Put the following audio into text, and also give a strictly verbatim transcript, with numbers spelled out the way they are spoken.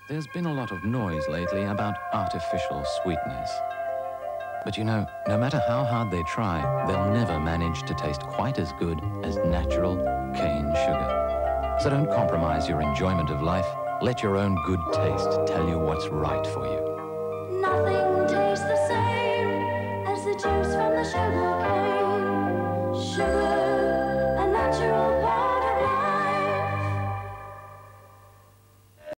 There's been a lot of noise lately about artificial sweeteners. But you know, no matter how hard they try, they'll never manage to taste quite as good as natural cane sugar. So don't compromise your enjoyment of life. Let your own good taste tell you what's right for you. Nothing tastes the same as the juice from the sugar.